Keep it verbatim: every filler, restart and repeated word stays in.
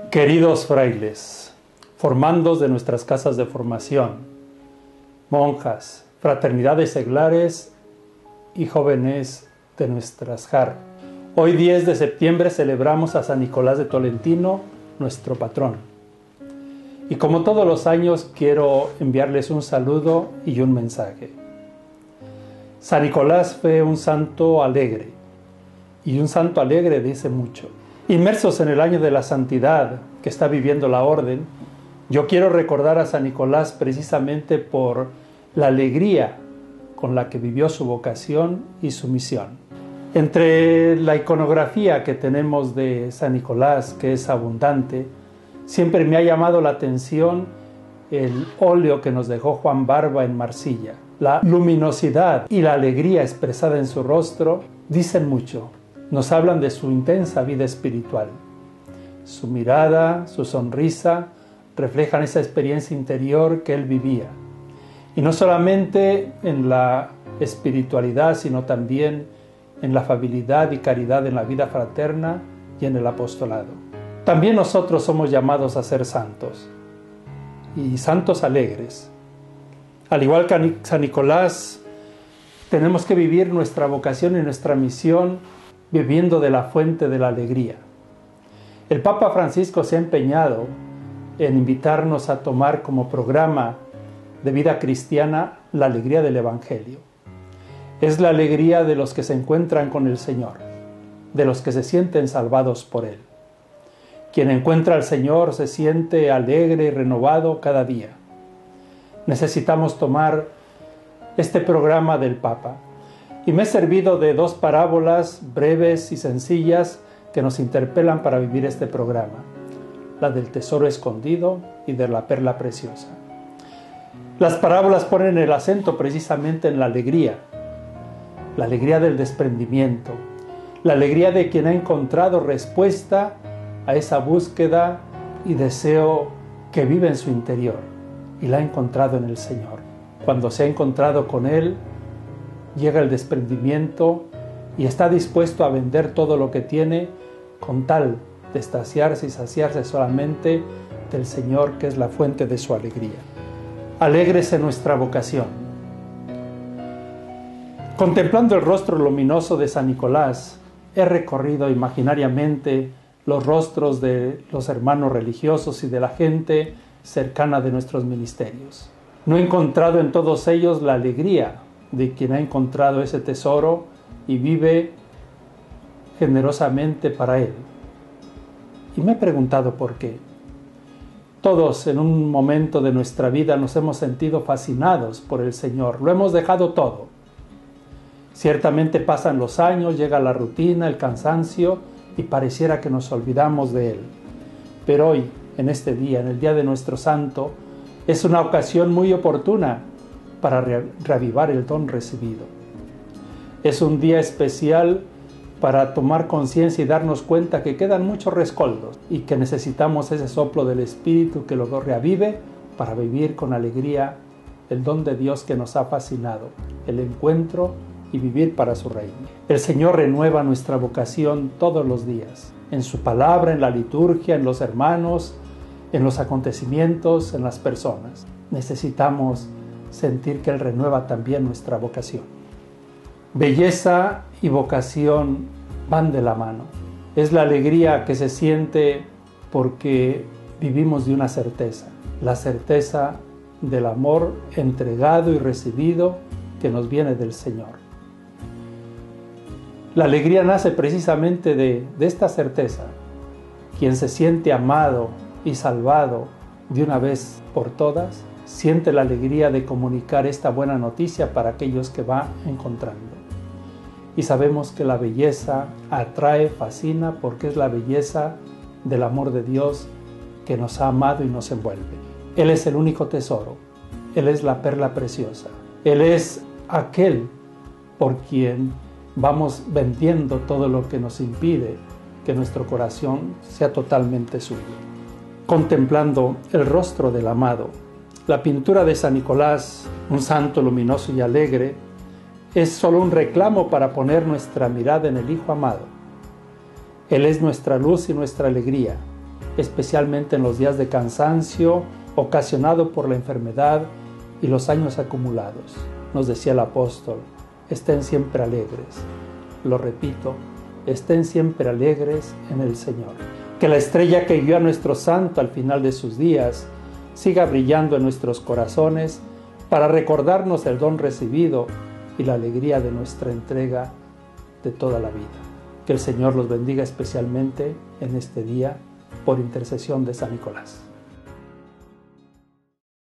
Queridos frailes, formandos de nuestras casas de formación, monjas, fraternidades seglares y jóvenes de nuestras J A R, hoy diez de septiembre celebramos a San Nicolás de Tolentino, nuestro patrón. Y como todos los años quiero enviarles un saludo y un mensaje. San Nicolás fue un santo alegre, y un santo alegre dice mucho. Inmersos en el año de la santidad que está viviendo la orden, yo quiero recordar a San Nicolás precisamente por la alegría con la que vivió su vocación y su misión. Entre la iconografía que tenemos de San Nicolás, que es abundante, siempre me ha llamado la atención el óleo que nos dejó Juan Barba en Marsella. La luminosidad y la alegría expresada en su rostro dicen mucho. Nos hablan de su intensa vida espiritual. Su mirada, su sonrisa, reflejan esa experiencia interior que él vivía. Y no solamente en la espiritualidad, sino también en la afabilidad y caridad en la vida fraterna y en el apostolado. También nosotros somos llamados a ser santos, y santos alegres. Al igual que San Nicolás, tenemos que vivir nuestra vocación y nuestra misión viviendo de la fuente de la alegría. El Papa Francisco se ha empeñado en invitarnos a tomar como programa de vida cristiana la alegría del Evangelio. Es la alegría de los que se encuentran con el Señor, de los que se sienten salvados por Él. Quien encuentra al Señor se siente alegre y renovado cada día. Necesitamos tomar este programa del Papa. Y me he servido de dos parábolas breves y sencillas que nos interpelan para vivir este programa. La del tesoro escondido y de la perla preciosa. Las parábolas ponen el acento precisamente en la alegría. La alegría del desprendimiento. La alegría de quien ha encontrado respuesta a esa búsqueda y deseo que vive en su interior. Y la ha encontrado en el Señor. Cuando se ha encontrado con Él, llega el desprendimiento y está dispuesto a vender todo lo que tiene con tal de estaciarse y saciarse solamente del Señor, que es la fuente de su alegría. Alegres en nuestra vocación. Contemplando el rostro luminoso de San Nicolás, he recorrido imaginariamente los rostros de los hermanos religiosos y de la gente cercana de nuestros ministerios. No he encontrado en todos ellos la alegría de quien ha encontrado ese tesoro y vive generosamente para él. Y me he preguntado por qué. Todos en un momento de nuestra vida nos hemos sentido fascinados por el Señor, lo hemos dejado todo. Ciertamente pasan los años, llega la rutina, el cansancio y pareciera que nos olvidamos de Él. Pero hoy, en este día, en el día de nuestro santo, es una ocasión muy oportuna para reavivar el don recibido. Es un día especial para tomar conciencia y darnos cuenta que quedan muchos rescoldos y que necesitamos ese soplo del Espíritu que lo reavive para vivir con alegría el don de Dios que nos ha fascinado, el encuentro y vivir para su reino. El Señor renueva nuestra vocación todos los días, en su palabra, en la liturgia, en los hermanos, en los acontecimientos, en las personas. Necesitamos sentir que Él renueva también nuestra vocación. Belleza y vocación van de la mano. Es la alegría que se siente porque vivimos de una certeza, la certeza del amor entregado y recibido que nos viene del Señor. La alegría nace precisamente de, de esta certeza. Quien se siente amado y salvado de una vez por todas, siente la alegría de comunicar esta buena noticia para aquellos que va encontrando. Y sabemos que la belleza atrae, fascina, porque es la belleza del amor de Dios que nos ha amado y nos envuelve. Él es el único tesoro, Él es la perla preciosa, Él es aquel por quien vamos vendiendo todo lo que nos impide que nuestro corazón sea totalmente suyo. Contemplando el rostro del amado, la pintura de San Nicolás, un santo luminoso y alegre, es solo un reclamo para poner nuestra mirada en el Hijo amado. Él es nuestra luz y nuestra alegría, especialmente en los días de cansancio ocasionado por la enfermedad y los años acumulados. Nos decía el apóstol, estén siempre alegres. Lo repito, estén siempre alegres en el Señor. Que la estrella que guió a nuestro santo al final de sus días siga brillando en nuestros corazones para recordarnos el don recibido y la alegría de nuestra entrega de toda la vida. Que el Señor los bendiga especialmente en este día por intercesión de San Nicolás.